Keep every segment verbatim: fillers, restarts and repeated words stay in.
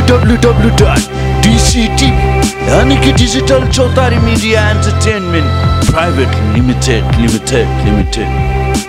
W W dot D C TV यानी कि digital Chautari media entertainment private limited limited limited.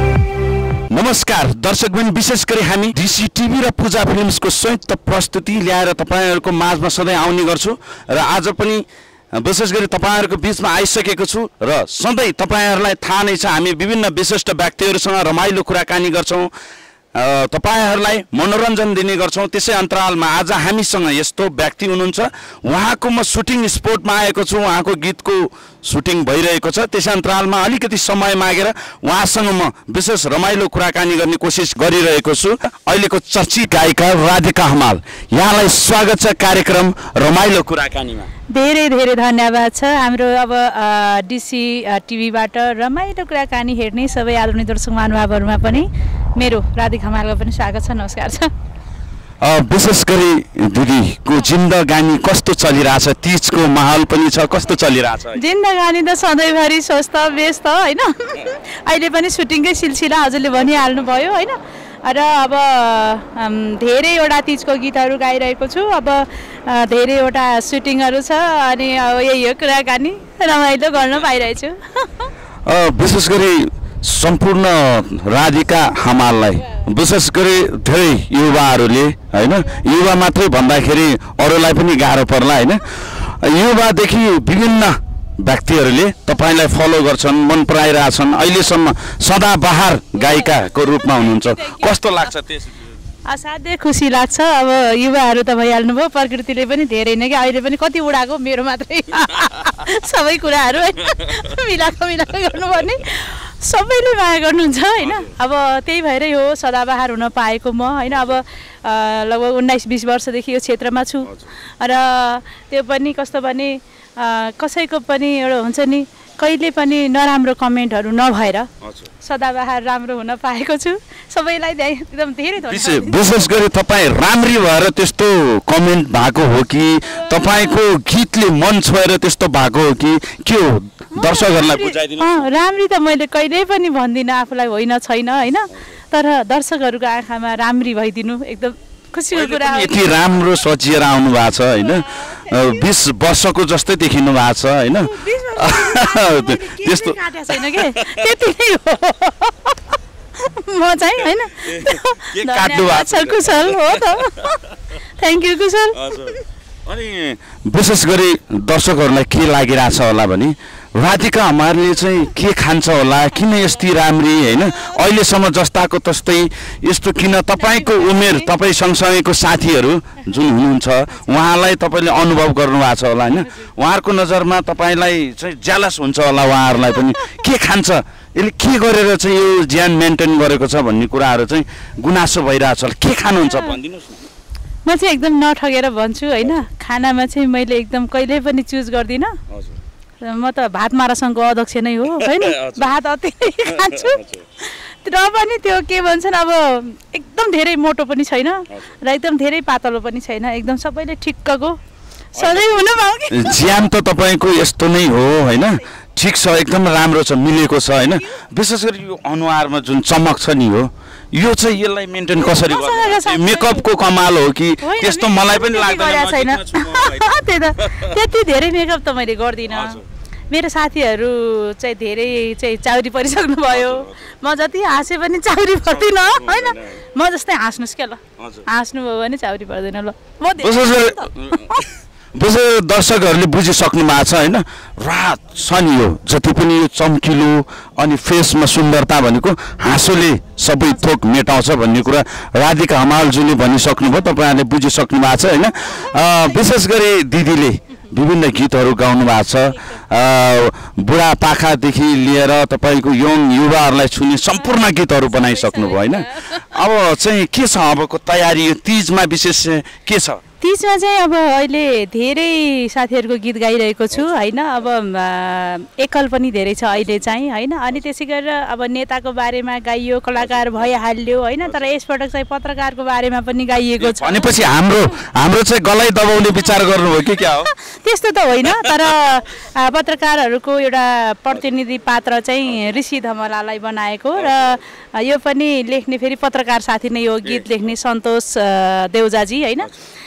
नमस्कार दर्शकबिन, विशेष गरी हामी डीसी टिभी र पूजा फिल्म्सको संयुक्त प्रस्तुति ल्याएर तपाईहरुको माझमा सधैँ आउने गर्छु र आज पनि विशेष गरी तपाईहरुको बीचमा आइसकेको छु र सधैँ तपाईहरुलाई थाहा नै छ हामी विभिन्न विशिष्ट व्यक्तिहरुसँग रमाइलो कुराकानी गर्छौं, तपाईहरुलाई मनोरञ्जन दिने गर्छौं। त्यसै अन्तरालमा आज हामीसँग यस्तो व्यक्ति हुनुहुन्छ, उहाँको म सुटिङ स्पोटमा आएको छु, उहाँको गीतको सुटिङ भइरहेको छ। त्यसै अन्तरालमा अलिकति समय मागेर उहाँसँग म विशेष रमाइलो कुराकानी गर्ने कोसिस गरिरहेको छु। अहिलेको चर्चित गायिका राधिका हमाल, यहाँलाई स्वागत छ कार्यक्रम रमाइलो कुराकानीमा। धेरै धेरै धन्यवाद छ। हाम्रो अब डीसी टिभीबाट रमाइलो कुराकानी हेर्ने सबै आदरणीय दर्शक महानुभावहरुमा पनि मेरो राधिका हमालको पनि स्वागत छ, नमस्कार छ। विशेष गरी दिदीको जिन्दगानी कस्तो चलिरहेछ? तीजको माहौल पनि छ, कस्तो चलिरहेछ? जिन्दगानी त सधैँभरि स्वस्थ व्यस्त हैन। अहिले पनि सुटिङकै सिलसिला हजुरले भनिहाल्नु भयो हैन। र अब धेरैवटा तीजको गीतहरू गाइरहेको छु, अब धेरैवटा सुटिङहरू छ अनि अब यही हो कुराकानी रमाइलो गर्न पाइरहेछु। विशेष गरी सम्पूर्ण राधिका हमाललाई विशेष गरी धेरै युवाहरूले हैन, युवा मात्रै भन्दाखेरि अरूलाई पनि गाह्रो पर्ला हैन, युवादेखि विभिन्न व्यक्तिहरूले तपाईलाई फलो गर्छन्, मन पराइरहेछन्, अहिलेसम्म सदाबहार गायिकाको रूपमा हुनुहुन्छ, कस्तो लाग्छ त्यस? असाध्यै खुसी लाग्छ। अब युवाहरू त भइहाल्नु भयो, प्रकृतिले पनि धेरै नै कि अहिले पनि कति उडाको मेरो मात्रै सबै कुराहरू मिलाएको मिलाएको गर्नुपर्ने, सबैले माया गर्नुहुन्छ हैन। अब त्यही भएरै हो सदाबहार हुन पाएको म हैन। अब लगभग उन्नाइस बिस वर्षदेखि यो क्षेत्रमा छु र त्यो पनि कस्तो भने कसैको पनि एउटा हुन्छ नि, कहिले पनि नराम्रो कमेन्टहरू नभएर सदाबहार राम्रो हुन पाएको छु। सबैलाई एकदम धेरै धन्यवाद। विशेष गरी तपाईँ राम्री भएर त्यस्तो कमेन्ट भएको हो कि तपाईको गीतले मन छोएर त्यस्तो भएको हो कि के हो? दर्शकहरूलाई बुझाइदिनु। राम्री त मैले कहिल्यै पनि भन्दिनँ आफूलाई होइन छैन हैन, तर दर्शकहरूको आँखामा राम्री भइदिनु एकदम खुसीको कुरा हो। यति राम्रो सजिएर आउनु भएको छ हैन, बीस वर्षको जस्तै देखिनु भएको छ हैन। त्यस्तो छैन के, त्यति नै हो म चाहिँ हैन। धन्यवाद छ कुशल हो त, थ्याङ्क यू कुशल। अनि विशेष गरी दर्शकहरूलाई के लागिरहेछ होला भने राधिका हमालले चाहिँ के खान्छ होला, किन यति राम्री हैन, अहिलेसम्म जस्ताको तस्तै यस्तो किन? तपाईको उमेर, तपाई सँगसँगैको साथीहरू जुन हुनुहुन्छ उहाँलाई तपाईले अनुभव गर्नुभएको छ होला हैन, उहाँहरूको नजरमा तपाईलाई चाहिँ जेलस हुन्छ होला उहाँहरूलाई पनि, के खान्छ, यसले के गरेर चाहिँ यो ज्यान मेन्टेन गरेको छ भन्ने कुराहरू चाहिँ गुनासो भइरहेछ होला, के खानुहुन्छ भनिदिनुस् न। म चाहिँ एकदम नठगेर भन्छु हैन, खानामा चाहिँ मैले एकदम कहिल्यै पनि चुज गर्दिनँ। म त भात मारासँगको अध्यक्ष नै हो हैन, भात अति नै खान्छु र पनि त्यो के भन्छन् अब एकदम धेरै मोटो पनि छैन र एकदम धेरै पातलो पनि छैन, एकदम सबैले ठिक्कको सधैँ हुन पाऊ कि। ज्यान त तपाईको यस्तो नै हो हैन, ठिक छ, एकदम राम्रो छ, मिलेको छ हैन। विशेष गरी यो अनुहारमा जुन चमक छ नि हो, यो चाहिँ यसलाई मेन्टेन कसरी गर्नु? मेकअपको कमाल हो कि त्यस्तो? मलाई पनि लाग्दैन छैन त्यही त, त्यति धेरै मेकअप त मैले गर्दिनँ। मेरो साथीहरू चाहिँ धेरै चाहिँ चाउरी परिसक्नु भयो, म जति हाँसे पनि चाउरी पर्दिनँ हैन। म जस्तै हाँस्नुस् क्या ल, हाँस्नु भयो भने चाउरी पर्दैन ल। विशेष दर्शकहरूले बुझिसक्नु भएको छ हैन, रात छ नि यो जति पनि यो चम्किलो अनि फेसमा सुन्दरता भनेको हाँसोले सबै थोक मेटाउँछ भन्ने कुरा राधिका हमालजीले भनिसक्नु भयो, तपाईँहरूले बुझिसक्नु भएको छ हैन। विशेष गरी दिदीले विभिन्न गीतहरू गाउनु भएको छ, बुढापाखादेखि लिएर तपाईँको यङ युवाहरूलाई छुने सम्पूर्ण गीतहरू बनाइसक्नु भयो हैन। अब चाहिँ के छ अबको तयारी, यो तीजमा विशेष के छ? तीजमा चाहिँ अब अहिले धेरै साथीहरूको गीत गाइरहेको छु हैन। अब एकल पनि धेरै छ अहिले चाहिँ हैन। अनि त्यसै गरेर अब नेताको बारेमा गाइयो, कलाकार भइहाल्यो हैन, तर यसपटक चाहिँ पत्रकारको बारेमा पनि गाइएको छ। भनेपछि हाम्रो हाम्रो चाहिँ गलै दबाउने विचार गर्नुभयो कि क्या हो? त्यस्तो त होइन, तर पत्रकारहरूको एउटा प्रतिनिधि पात्र चाहिँ ऋषि धमलालाई बनाएको र यो पनि लेख्ने फेरि पत्रकार साथी नै हो, गीत लेख्ने सन्तोष देउजाजी हैन।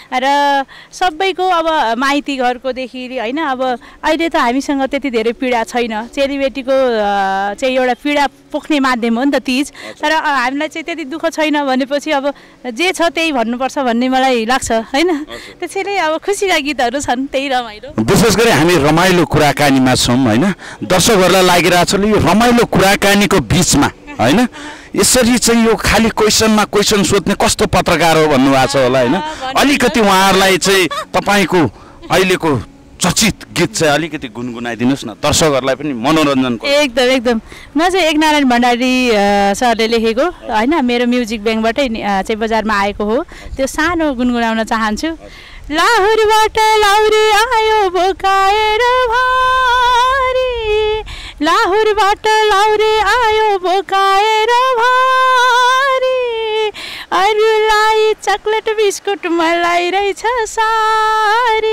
र सबैको अब माइती घरकोदेखि होइन अब अहिले त हामीसँग त्यति धेरै पीडा छैन चेलीबेटीको चाहिँ एउटा पीडा पोख्ने माध्यम हो नि त तीज तर हामीलाई चाहिँ त्यति दुःख छैन भनेपछि अब जे छ त्यही भन्नुपर्छ भन्ने मलाई लाग्छ होइन त्यसैले अब खुसीका गीतहरू छन् त्यही रमाइलो विशेष गरी हामी रमाइलो कुराकानीमा छौँ होइन दर्शकहरूलाई लागिरहेको छ यो रमाइलो कुराकानीको बिचमा होइन यसरी चाहिँ यो खाली क्वेसनमा क्वेसन सोध्ने कस्तो पत्रकार हो भन्नुभएको छ होला होइन अलिकति उहाँहरूलाई चाहिँ तपाईँको अहिलेको चर्चित गीत चाहिँ अलिकति गुनगुनाइदिनुहोस् न दर्शकहरूलाई पनि मनोरञ्जनको एकदम एकदम म चाहिँ एकनारायण भण्डारी सरले लेखेको होइन मेरो म्युजिक ब्याङ्कबाटै चाहिँ बजारमा आएको हो त्यो सानो गुनगुनाउन चाहन्छु लाहुरबाट लाहुरे आयो भोकाएर भारी लाहुरबाट लाहुरे आयो भोकाएर भारी अरूलाई चकलेट बिस्कुट मलाई रहेछ सारी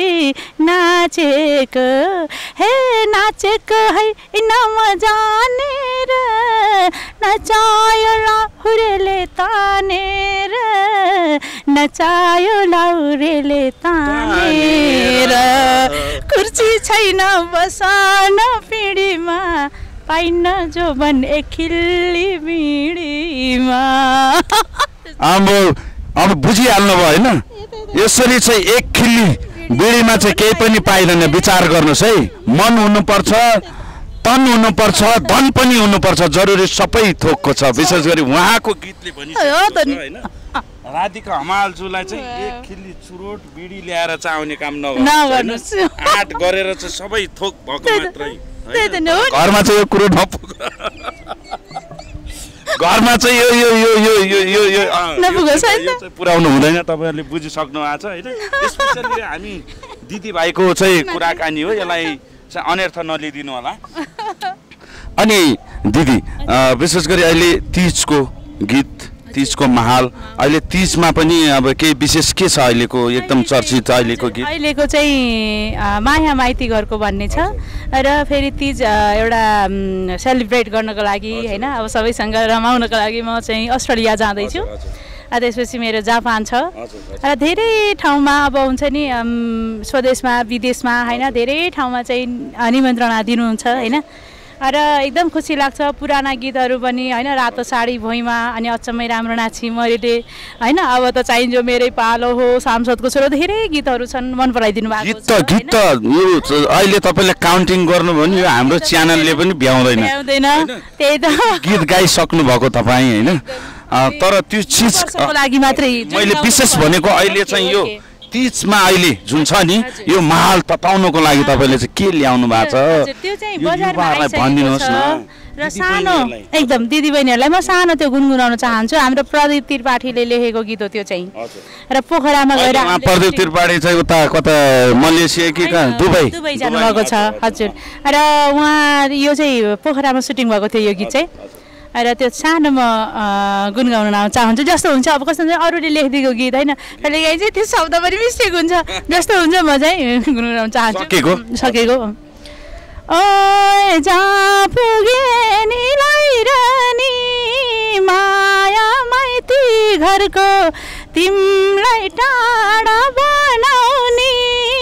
नाचेको हे नाचेको है नमजानेर नचायो लाहुरेले तानेर नचायो लाहुरेले तानेर कुर्सी छैन बसान पिँढीमा पाइन्न जोबन एखिल्ली बिँडीमा अब अब बुझिहाल्नु भयो होइन यसरी चाहिँ एक खिल्ली बिडीमा चाहिँ केही पनि पाइँदैन विचार गर्नुहोस् है मन हुनुपर्छ तन हुनुपर्छ धन पनि हुनुपर्छ जरुरी सबै थोकको छ विशेष गरी उहाँको गीतले पनि होइन राधिका हमालजुलाई चाहिँ एक खिल्ली चुरोट बिडी ल्याएर चाउने काम नगर्नुहोस् आठ गरेर चाहिँ सबै थोक भएको मात्रै घरमा चाहिँ यो कुरो नपुग घरमा चाहिँ यो यो यो यो यो यो यो पुर्याउनु हुँदैन तपाईँहरूले बुझिसक्नु भएको छ होइन स्पेसली हामी दिदीभाइको चाहिँ कुराकानी हो यसलाई चाहिँ अनर्थ नलिदिनु होला अनि दिदी विशेष गरी अहिले तीजको गीत तीजको माहौल अहिले तीजमा पनि अब केही विशेष के छ अहिलेको एकदम चर्चित अहिलेको गीत अहिलेको चाहिँ माया माइती घरको भन्ने छ र फेरि तीज एउटा सेलिब्रेट गर्नको लागि होइन अब सबैसँग रमाउनको लागि म चाहिँ अस्ट्रेलिया जाँदैछु त्यसपछि मेरो जापान छ र धेरै ठाउँमा अब हुन्छ नि स्वदेशमा विदेशमा होइन धेरै ठाउँमा चाहिँ निमन्त्रणा दिनुहुन्छ होइन र एकदम खुसी लाग्छ पुराना गीतहरू पनि होइन रातो साडी भुइँमा अनि अचम्मै राम्रो नाची मैले होइन अब त चाहिन्छ मेरै पालो हो सांसदको छोरो धेरै गीतहरू छन् मन पराइदिनु भएको छ गीत त यो अहिले तपाईले काउन्टिङ गर्नुभयो नि यो हाम्रो च्यानलले पनि भ्याउँदैन भ्याउँदैन त्यही त गीत गाइसक्नु भएको तपाईँ होइन तर त्यो चिजको लागि मात्रै मैले विशेष भनेको अहिले चाहिँ यो तीजमा अहिले जुन छ नि यो माहौल तताउनको लागि तपाईँले चाहिँ के ल्याउनु भएको छ त्यो चाहिँ बजारमा भनिदिनुहोस् न र सानो एकदम दिदीबहिनीहरूलाई म सानो त्यो गुनगुनाउन चाहन्छु हाम्रो प्रदीप त्रिपाठीले लेखेको गीत हो त्यो चाहिँ र पोखरामा गएर प्रदीप त्रिपाठी चाहिँ उता कता मलेसिया कि कहाँ दुबई दुबई जानुभएको छ हजुर र उहाँ यो चाहिँ पोखरामा सुटिङ भएको थियो यो गीत चाहिँ र त्यो सानो म गुनगाउन चाहन्छु जस्तो हुन्छ अब कस्तो हुन्छ अरूले लेखिदिएको गीत होइन कहिलेकाहीँ चाहिँ त्यो शब्द पनि मिस्टेक हुन्छ जस्तो हुन्छ म चाहिँ गुनगाउन चाहन्छु सकेको ओ जहाँ पुगे नि लैरानी माया माइती घरको तिमीलाई टाढा बनाउने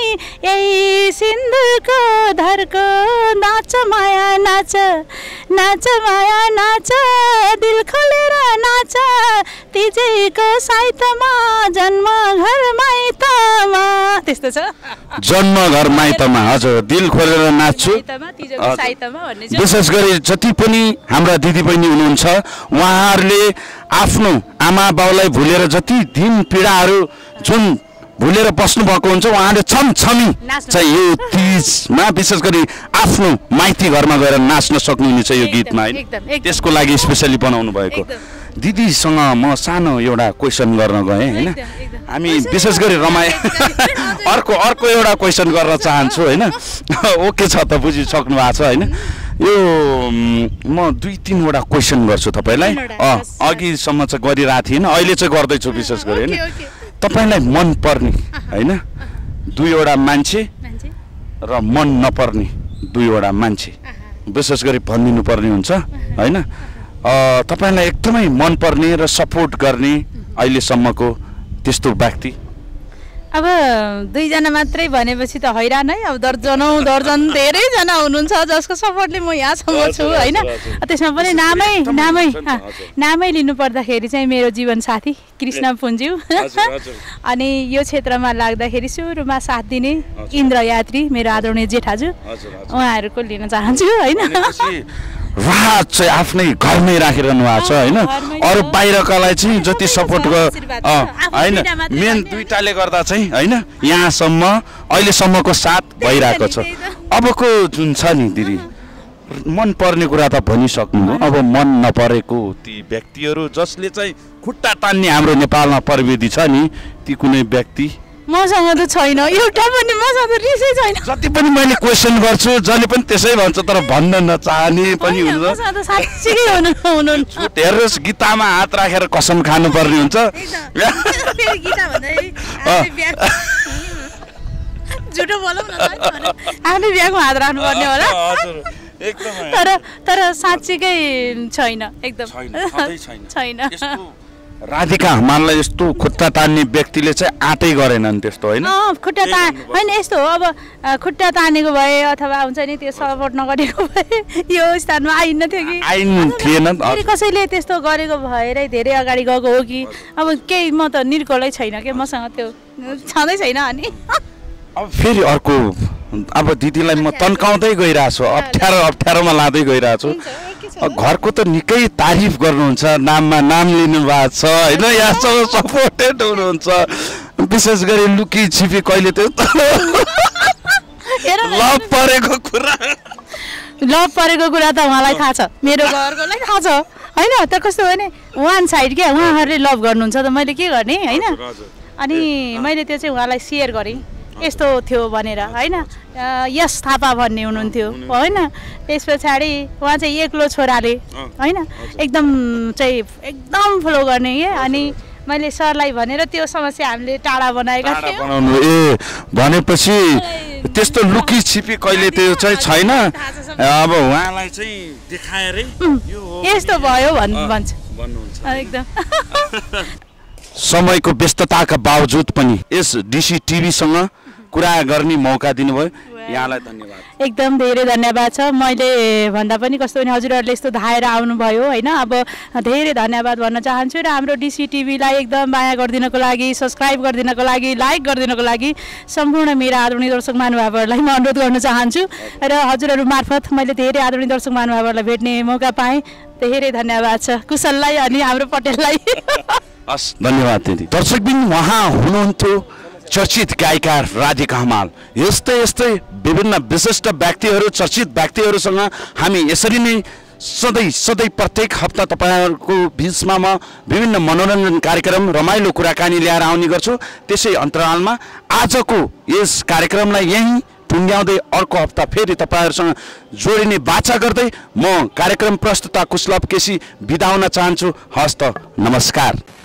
यही सिन्दुरको धरको नाच माया नाच नाच माया नाच दिल खोलेर नाच तिजैको साइतमा जन्म घर माइतमा त्यस्तो छ जन्म घर माइतमा हजुर दिल खोलेर नाच्छु विशेष गरी जति पनि हाम्रा दिदीबहिनी हुनुहुन्छ उहाँहरूले आफ्नो आमा बाउलाई भुलेर जति दिन पीडाहरू जुन भुलेर बस्नु भएको हुन्छ उहाँले छम छमी चाहिँ यो तीजमा विशेष गरी आफ्नो माइती घरमा गएर नाच्न सक्नुहुनेछ यो गीतमा होइन त्यसको लागि स्पेसली बनाउनु भएको दिदीसँग म सानो एउटा क्वेसन गर्न गएँ होइन हामी विशेष गरी रमाए अर्को अर्को एउटा क्वेसन गर्न चाहन्छु होइन ओके छ त बुझिसक्नु भएको छ होइन यो म दुई तिनवटा क्वेसन गर्छु तपाईँलाई अघिसम्म चाहिँ गरिरहेको थिएन अहिले चाहिँ गर्दैछु विशेष गरी होइन तपाईँलाई मन पर्ने होइन दुईवटा मान्छे र मन नपर्ने दुईवटा मान्छे विशेष गरी भनिदिनु पर्ने हुन्छ होइन तपाईँलाई एकदमै मनपर्ने र सपोर्ट गर्ने अहिलेसम्मको त्यस्तो व्यक्ति अब दुईजना मात्रै भनेपछि त हैरान है। अब दर्जनौँ दर्जन धेरैजना हुनुहुन्छ जसको सपोर्टले म यहाँसम्म छु होइन। त्यसमा पनि नामै नामै नामै लिनु पर्दाखेरि चाहिँ मेरो जीवन साथी कृष्ण पुन्ज्यू अनि यो क्षेत्रमा लाग्दाखेरि सुरुमा साथ दिने इन्द्र यात्री मेरो आदरणीय जेठाजु उहाँहरूको लिन चाहन्छु होइन। राहत चाहिँ आफ्नै घरमै राखिरहनु भएको छ होइन। अरू बाहिरकालाई चाहिँ जति सपोर्टको होइन मेन दुईटाले गर्दा चाहिँ होइन यहाँसम्म अहिलेसम्मको साथ भइरहेको छ। अबको जुन छ नि दिदी मन पर्ने कुरा त भनिसक्नु। अब मन नपरेको ती व्यक्तिहरू जसले चाहिँ खुट्टा तान्ने हाम्रो नेपालमा प्रविधि छ नि ती कुनै व्यक्ति मसँग त छैन एउटा पनि। मसँग त रिसै छैन। जति पनि मैले क्वेसन गर्छु जसले पनि त्यसै भन्छ तर भन्न नचाहने पनि हुन्छ। मसँग त साच्चै हुनु हुनुहुन्छ। हेर्नुहोस् गीतामा हात राखेर कसम खानुपर्ने हुन्छ। झुटो बोलौँ न आफ्नै बिहाको हात राख्नुपर्ने होला। तर तर साँच्चीकै छैन एकदम छैन। राधिका हमाललाई यस्तो खुट्टा तान्ने व्यक्तिले चाहिँ आँटै गरेनन् त्यस्तो होइन। खुट्टा ता होइन यस्तो हो। अब खुट्टा तानेको भए अथवा हुन्छ नि त्यो सपोर्ट नगरेको भए यो स्थानमा आइन्न थियो कि आइन थिएन। कसैले त्यस्तो गरेको भएरै धेरै अगाडि गएको हो कि अब केही म त निर्कोलै छैन कि मसँग त्यो छँदै छैन। अनि अब फेरि अर्को अब दिदीलाई म तन्काउँदै गइरहेको छु अप्ठ्यारो अप्ठ्यारोमा लाँदै गइरहेको छु। घरको त निकै तारिफ गर्नुहुन्छ नाममा नाम लिनु भएको छ होइन। यहाँसँग सपोर्टेड हुनुहुन्छ विशेष गरी लुकी छिपी कहिले त्यो लभ परेको कुरा लभ परेको कुरा त उहाँलाई थाहा छ मेरो घरकोलाई थाहा छ होइन। तर कस्तो हो भने वान साइड क्या उहाँहरूले लभ गर्नुहुन्छ त मैले के गर्ने होइन। अनि मैले त्यो चाहिँ उहाँलाई सेयर गरेँ यस्तो थियो भनेर होइन। यस थापा भन्ने हुनुहुन्थ्यो होइन। त्यस पछाडि उहाँ चाहिँ एक्लो छोराले होइन एकदम चाहिँ एकदम फ्लो गर्ने के। अनि मैले सरलाई भनेर त्यो समस्या हामीले टाढा बनाएका थियौँ। ए भनेपछि त्यस्तो लुकी छिपी कहिले त्यो चाहिँ छैन। अब उहाँलाई चाहिँ देखाएरै यस्तो भयो भन् भन्छ एकदम। समयको व्यस्तताका बावजुद पनि यस डिसी टिभीसँग कुरा गर्ने मौका दिनुभयो यहाँलाई धन्यवाद। एकदम धेरै धन्यवाद छ। मैले भन्दा पनि कस्तो भने हजुरहरूले यस्तो धाएर आउनुभयो होइन। अब धेरै धन्यवाद भन्न चाहन्छु र हाम्रो डिसी टिभीलाई एकदम माया गरिदिनको लागि सब्सक्राइब गरिदिनको लागि लाइक गरिदिनको लागि सम्पूर्ण मेरा आदरणीय दर्शक महानुभावहरूलाई म अनुरोध गर्न चाहन्छु। र हजुरहरू मार्फत मैले धेरै आदरणीय दर्शक महानुभावहरूलाई भेट्ने मौका पाएँ। धेरै धन्यवाद छ कुशललाई अनि हाम्रो पटेललाई। हस् धन्यवाद दिदी। दर्शकबिन उहाँ हुनुहुन्थ्यो चर्चित गायिका राधिका हमाल। यस्तै यस्तै विभिन्न विशिष्ट व्यक्तिहरू चर्चित व्यक्तिहरूसँग हामी यसरी नै सधैँ सधैँ प्रत्येक हप्ता तपाईँहरूको बिचमा म विभिन्न मनोरञ्जन कार्यक्रम रमाइलो कुराकानी ल्याएर आउने गर्छु। त्यसै अन्तरालमा आजको यस कार्यक्रमलाई यहीँ टुङ्ग्याउँदै अर्को हप्ता फेरि तपाईँहरूसँग जोडिने बाचा गर्दै म कार्यक्रम प्रस्तुता कुशलभ केसी बिदा हुन चाहन्छु। हस्त नमस्कार।